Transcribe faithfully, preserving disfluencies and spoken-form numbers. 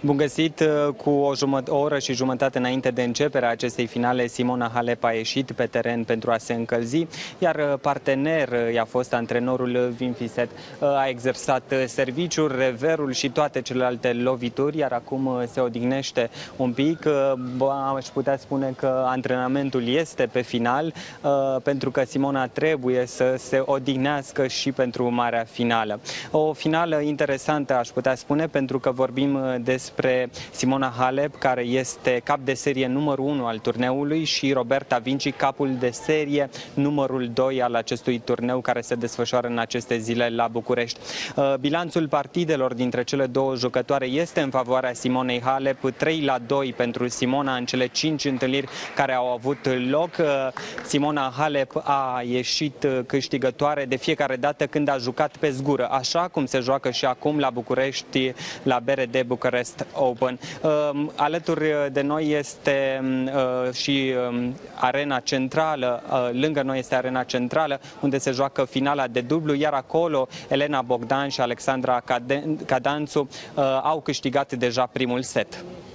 Bun găsit! Cu o, o oră și jumătate înainte de începerea acestei finale, Simona Halep a ieșit pe teren pentru a se încălzi, iar partener i-a fost antrenorul Wim Fissette. A exersat serviciul, reverul și toate celelalte lovituri, iar acum se odihnește un pic. Aș putea spune că antrenamentul este pe final, pentru că Simona trebuie să se odihnească și pentru marea finală. O finală interesantă, aș putea spune, pentru că vorbim despre Simona Halep, care este cap de serie numărul unu al turneului, și Roberta Vinci, capul de serie numărul doi al acestui turneu, care se desfășoară în aceste zile la București. Bilanțul partidelor dintre cele două jucătoare este în favoarea Simonei Halep, trei la doi pentru Simona în cele cinci întâlniri care au avut loc. Simona Halep a ieșit câștigătoare de fiecare dată când a jucat pe zgură, așa cum se joacă și acum la București, la B R D Bucharest Open. Alături de noi este și arena centrală, lângă noi este arena centrală, unde se joacă finala de dublu, iar acolo Elena Bogdan și Alexandra Cadanțu au câștigat deja primul set.